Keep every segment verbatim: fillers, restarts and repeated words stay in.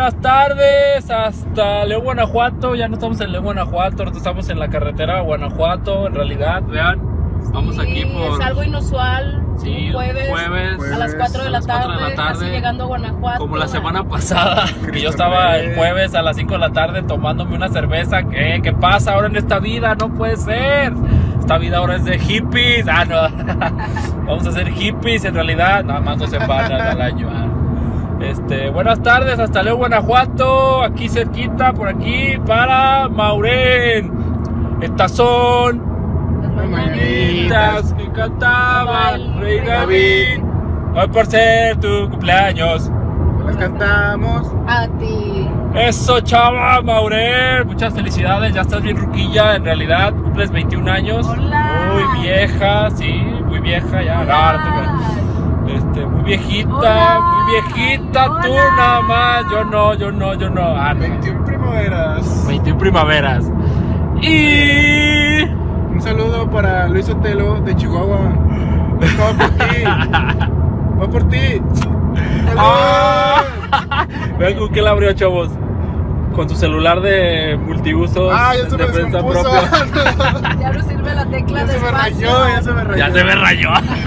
buenas tardes hasta León, Guanajuato. Ya no estamos en León, Guanajuato, ahorita estamos en la carretera a Guanajuato. En realidad, vean, vamos sí, aquí por... es algo inusual. Sí, un jueves, jueves a las cuatro de la tarde, de la tarde, casi llegando a Guanajuato. Como la semana pasada, que yo estaba el jueves a las cinco de la tarde tomándome una cerveza. ¿Qué? ¿Qué pasa ahora en esta vida? No puede ser. Esta vida ahora es de hippies. Ah, no. Vamos a ser hippies en realidad. Nada más dos semanas al año. Ah. Este, buenas tardes hasta León, Guanajuato. Aquí cerquita, por aquí, para Maurén. Estas son Las mañanitas que cantaba el Rey David. Hoy por ser tu cumpleaños las cantamos a ti. Eso, chava, Maurén. Muchas felicidades, ya estás bien ruquilla. En realidad, cumples veintiún años. Hola. Muy vieja, sí, muy vieja ya. Hola. Este, muy viejita, Hola. muy viejita. Hola. Tú nada más. Yo no, yo no, yo no. Ah, no. veintiuna primaveras. veintiún primaveras. Y... Un saludo para Luis Otelo de Chihuahua. Va por ti. Va por ti. ¡Ah! Vean con qué la abrió, chavos. Con su celular de multiusos. Ah, ya se me de prensa descompuso. Ya no sirve la tecla Ya de se me espacio. rayó, ya se me rayó. Ya se me rayó.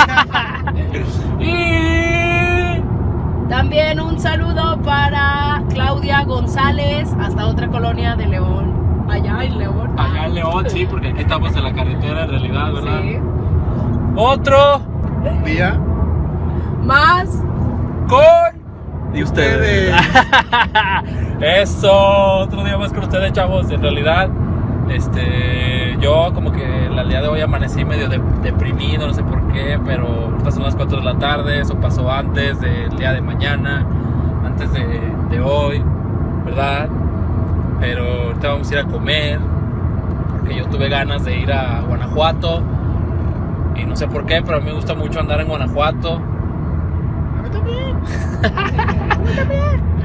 Y... También un saludo para Claudia González, hasta otra colonia de León. Allá en León. Allá en León, sí, porque aquí estamos en la carretera en realidad, ¿verdad? Sí. Otro Día Más. con... Y ustedes. ustedes. Eso, otro día más con ustedes, chavos. En realidad, este, yo como que el día de hoy amanecí medio de, deprimido, no sé por qué, pero ahorita son las cuatro de la tarde, eso pasó antes del día de mañana, antes de, de hoy, ¿verdad? Pero ahorita vamos a ir a comer, porque yo tuve ganas de ir a Guanajuato, y no sé por qué, pero a mí me gusta mucho andar en Guanajuato. A mí también. A mí también.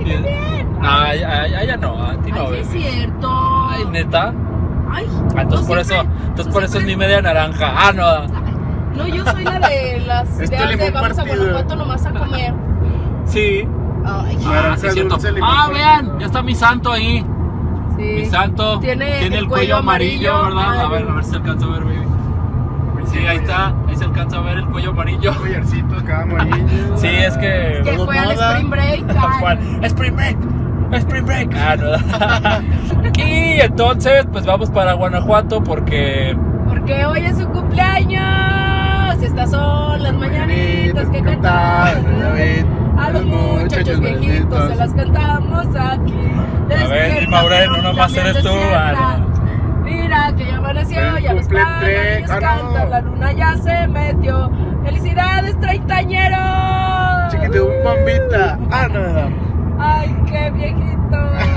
Ay, ay, ay, ya no, a ti no. Ay, sí baby. es cierto. Ay, neta. Ay, Ah, entonces no por siempre- eso, entonces no por eso es mi siempre- media naranja. Ah, no. Ay, no, yo soy la de las Este ideas de limón vamos a partido. Guanajuato nomás a comer. Sí. Ay, Ah, sí, es cierto. dulce, limón Ah, partido. vean, ya está mi santo ahí. sí. Mi santo Tiene el, el cuello cuello amarillo, amarillo. ¿verdad? A Ay. ver, a ver si alcanza a ver, baby. Sí, ahí está, ahí se alcanza a ver el cuello amarillo. Collarcito acá amarillo. Sí, es que... Que Todo fue al moda. Spring Break. ay. Juan, Spring Break, Spring Break. Ah, no. Y entonces, pues vamos para Guanajuato porque... Porque hoy es su cumpleaños. Estas son las mañanitas que cantamos. David. A los muchachos viejitos se las cantamos aquí. A ver, Maureen, no nomás eres tú. Ah, no. Mira que ya amaneció, El ya los cumple pájaros tres. Ah, no. cantan, la luna ya se metió. ¡Felicidades, treintañeros! Chiquito, un bombita. Ah, no. ¡Ay, qué viejito!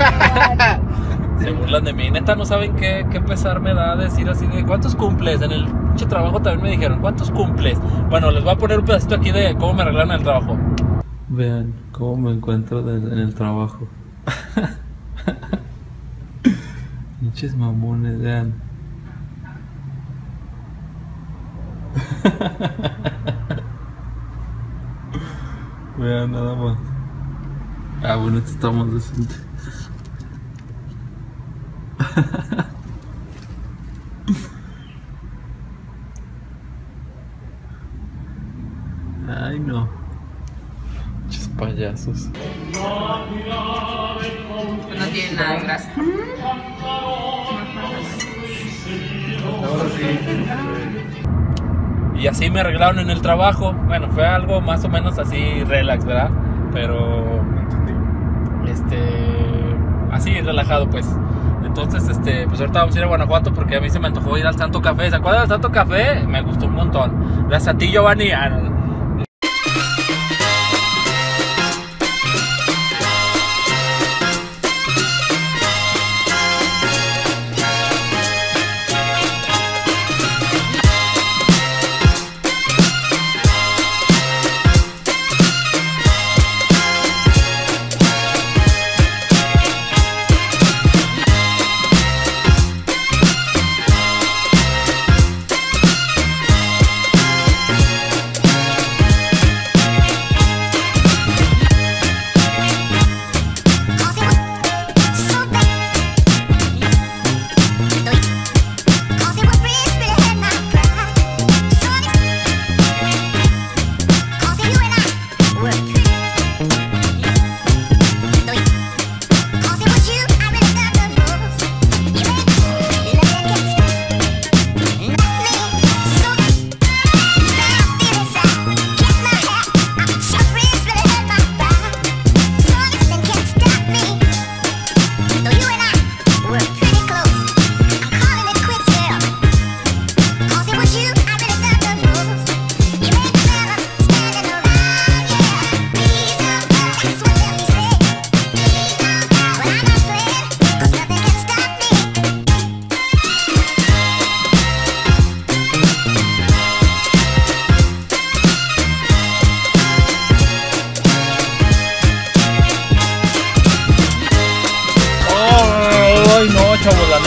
Se burlan de mí, neta no saben qué, qué pesar me da decir así de ¿cuántos cumples? En el pinche trabajo también me dijeron ¿cuántos cumples? Bueno, les voy a poner un pedacito aquí de cómo me arreglan el trabajo. Vean cómo me encuentro en el trabajo. Pinches mamones, vean. Vean nada más. Ah, bueno, esto está más decente. Ay, no. Pinches payasos. No tiene nada de grasa. Ahora sí. Y así me arreglaron en el trabajo. Bueno, fue algo más o menos así relax, ¿verdad? Pero No entendí. este así relajado, pues. Entonces, este, pues ahorita vamos a ir a Guanajuato porque a mí se me antojó ir al Santo Café. ¿Se acuerdan del Santo Café? Me gustó un montón. Gracias a ti, Giovanni. Ah, no.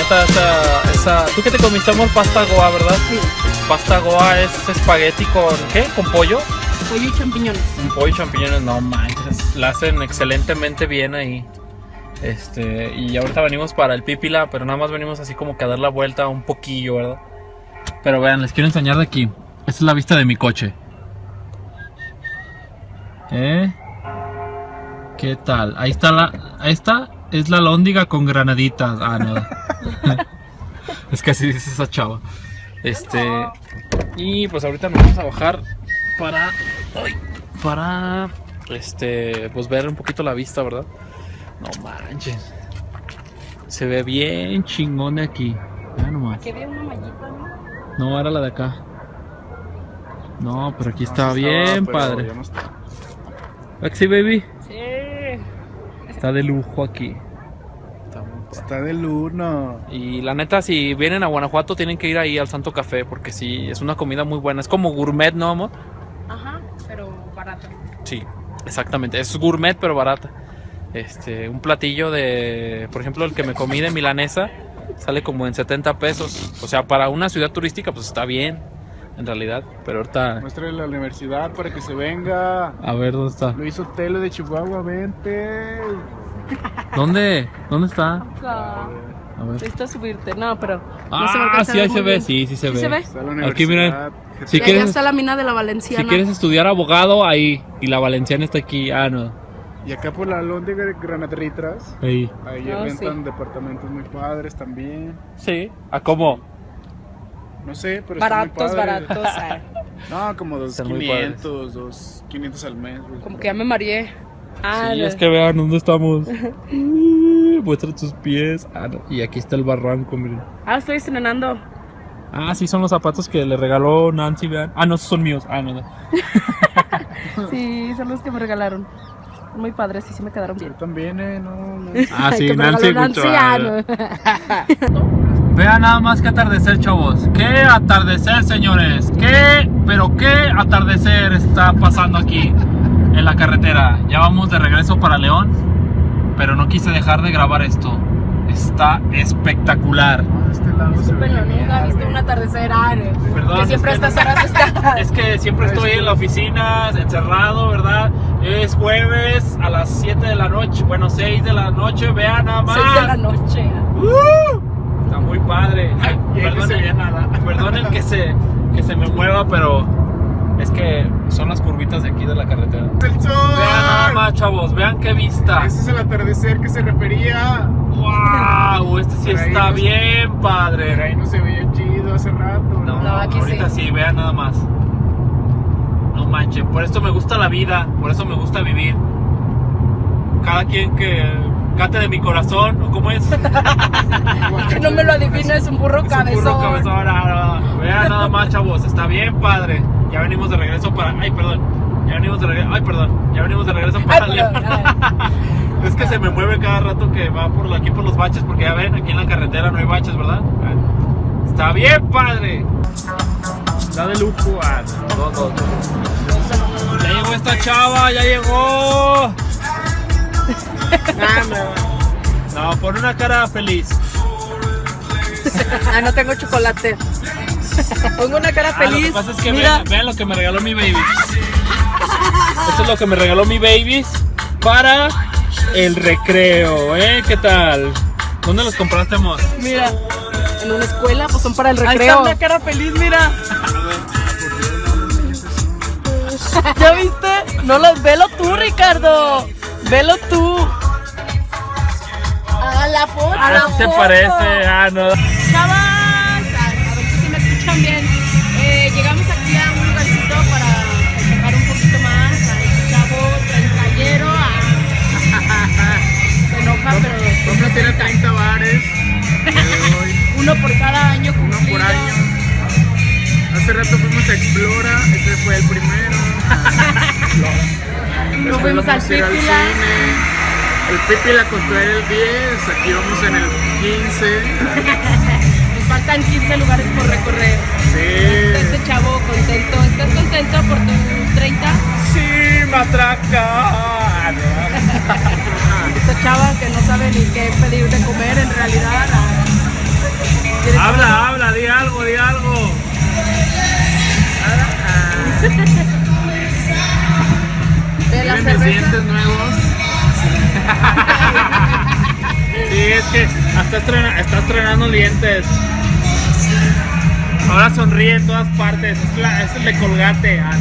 falta esa, esa... ¿Tú qué te comiste, amor? Pasta Goa, ¿verdad? Sí. Pasta Goa es espagueti con... ¿qué? ¿Con pollo? Pollo y champiñones. Un pollo y champiñones, no manches. La hacen excelentemente bien ahí. Este, y ahorita venimos para el Pípila, pero nada más venimos así como que a dar la vuelta un poquillo, ¿verdad? Pero vean, les quiero enseñar de aquí. Esta es la vista de mi coche. ¿Eh? ¿Qué tal? Ahí está la... Esta es la lóndiga con granaditas. Ah, no. Es que así dice esa chava. Este... Y pues ahorita nos vamos a bajar para... ¡Ay! Para... Este... Pues ver un poquito la vista, ¿verdad? No manches. Se ve bien chingón de aquí. Vean nomás. Aquí había una mallita, ¿no? No, era la de acá. No, pero aquí No, está sí bien estaba, pero padre. ya no está. Axi baby. Sí. Está de lujo aquí. Está de luna. Y la neta, si vienen a Guanajuato, tienen que ir ahí al Santo Café, porque sí, es una comida muy buena. Es como gourmet, ¿no, amor? Ajá, pero barata. Sí, exactamente. Es gourmet, pero barata. Este, un platillo de, por ejemplo, el que me comí de milanesa, sale como en setenta pesos. O sea, para una ciudad turística, pues está bien, en realidad. Pero ahorita... Muéstrale la universidad para que se venga. A ver, ¿dónde está? Luis Otelo de Chihuahua, vente. ¿Dónde? ¿Dónde está? Acá. A ver. Necesito subirte. No, pero. no Ah, se va a alcanzar sí, ahí muy se ve, bien. sí, sí se ¿Sí ve. se ve? Está la Aquí, miren. universidad. Si Y allá quieres, está la mina de la Valenciana. si quieres estudiar abogado, ahí. Y la valenciana está aquí. Ah, no. Y acá por la Lóndiga de Granadritras, Ahí. ahí No, rentan sí. departamentos muy padres también. Sí. ¿A cómo? No sé, pero Baratos, están muy padres. baratos. ah, No, como dos Están muy quinientos, dos quinientos al mes. güey. Como que ya me mareé. Ah, Sí, no. es que vean dónde estamos. Uh, Muestra tus pies. Ah, no. Y aquí está el barranco, miren. Ah, estoy estrenando. Ah, sí, son los zapatos que le regaló Nancy, vean. Ah, no, esos son míos. Ah, no, no. Sí, son los que me regalaron. Muy padres, sí, sí me quedaron bien. Yo también, eh, no, no. Ah, sí, Que me Nancy, regaló mucho. ah, ah, no. Vean nada más que atardecer, chavos. Qué atardecer, señores. Qué, pero qué atardecer está pasando aquí en la carretera. Ya vamos de regreso para León, pero no quise dejar de grabar esto. Está espectacular. No, de este lado se ve Discúlpenlo, nunca he genial, visto güey. un atardecer. ah, no. Perdón, que siempre a es que- estas horas está. Es que siempre estoy en la oficina, encerrado, ¿verdad? Es jueves a las siete de la noche, bueno, seis de la noche, vean nada más. seis de la noche. ah. ¡Uh! Está muy padre. Ay, Y ahí no perdón, se ve nada. Perdonen que se, que se me mueva, pero es que son las curvitas de aquí de la carretera. ¡El sol! Vean nada más, chavos, vean qué vista. Ese es el atardecer que se refería. ¡Wow! Este sí Pero ahí está no se- bien Pero padre. ahí no se veía chido hace rato. No, No, aquí ahorita sí. sí. Vean nada más. No manchen, por esto me gusta la vida, por eso me gusta vivir. Cada quien que cate de mi corazón, ¿o cómo es? Que no me lo adivino, es un burro Es un cabezón. burro cabezón, ah, no. Vean nada más, chavos, está bien padre. Ya venimos de regreso para... Ay, perdón. Ya venimos de regreso... Ay, perdón. Ya venimos de regreso para... Ay, perdón, ay. Es que se me mueve cada rato que va por aquí por los baches, porque ya ven, aquí en la carretera no hay baches, ¿verdad? Está bien padre. Está de lujo. Ah, dos, dos. Ya llegó esta chava, ya llegó. No, pon una cara feliz. Ah, no tengo chocolate. Pongo una cara Ah, lo que feliz. pasa es que Mira, vean, vean lo que me regaló mi baby. Esto es lo que me regaló mi baby para el recreo, ¿eh? ¿Qué tal? ¿Dónde los compraste, amor? mira. En una escuela, pues son para el Ahí recreo. está una cara feliz, mira. ¿Ya viste? No lo, velo tú, Ricardo. Velo tú. A la foto. A la Así se foto. parece, ah, no. Chavas, a, a ver si me escuchan bien. Eh, llegamos aquí a un lugarcito para festejar un poquito más. A este chavo treintañero. a- Se enoja, pero Vamos a tener treinta bares. el día de hoy, uno por cada año Uno cumplido. por año. Hace rato fuimos a Explora. Ese fue el primero. Nos fuimos al Vamos a ir Pípila. cine. El Pípila contó el diez. Aquí vamos en el quince. Nos faltan quince lugares por recorrer. Sí. Este chavo contento. ¿Estás contento por tus treinta? Sí, matraca. Esta chava que no sabe ni qué pedir de comer en realidad. ¿Quieres Habla, algo? habla, di algo, di algo. De la ¿Tienes cerveza. dientes nuevos? Sí, es que hasta estrena, está estrenando dientes. Ahora sonríe en todas partes. Es, la, es el de Colgate. Ah,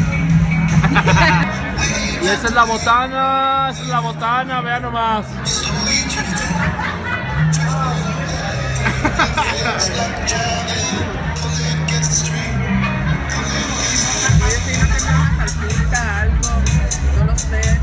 no. Y esa es la botana, esa es la botana, vean nomás. Oye, si no tenía una salsita, algo, no lo sé.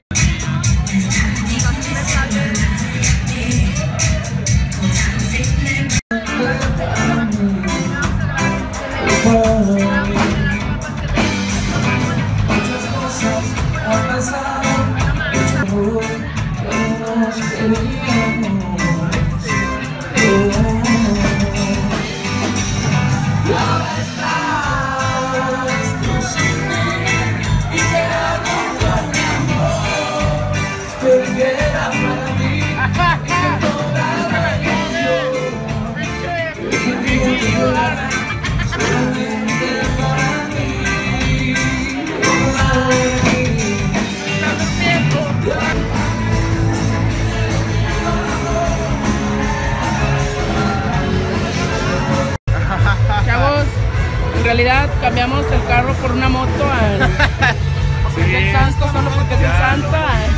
Chavos, en realidad cambiamos el carro por una moto al... porque Sí. es el santo, solo porque es el santo.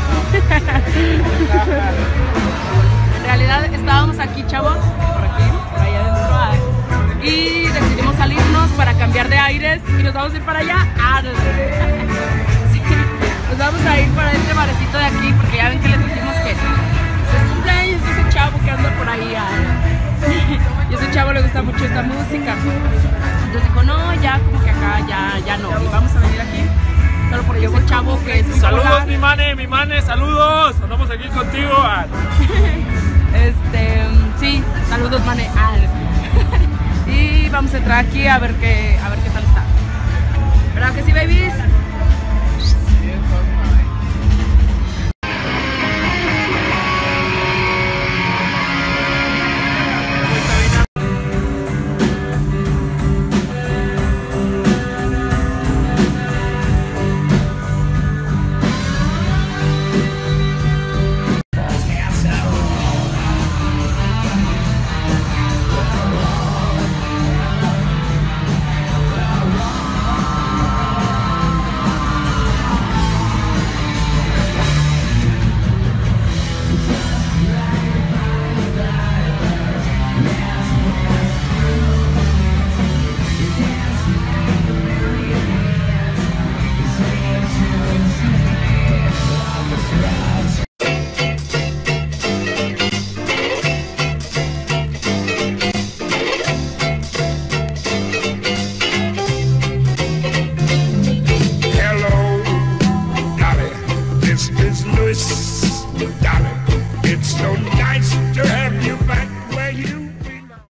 En realidad estábamos aquí, chavos, por aquí, por allá adentro, ay, y decidimos salirnos para cambiar de aires y nos vamos a ir para allá. Ah, no, sí, nos vamos a ir para este barecito de aquí porque ya ven que les dijimos que es cumpleaños de ese chavo que anda por ahí. Ay. Y a ese chavo le gusta mucho esta música. Entonces dijo, no, ya como que acá ya, ya no, y vamos a venir aquí. Solo porque ese chavo que es un Saludos, popular. mi mane, mi mane, saludos. Andamos aquí contigo. Ah. Este, sí, saludos, mane. Ah. Y vamos a entrar aquí a ver qué, a ver qué tal está. ¿Verdad que sí, babies?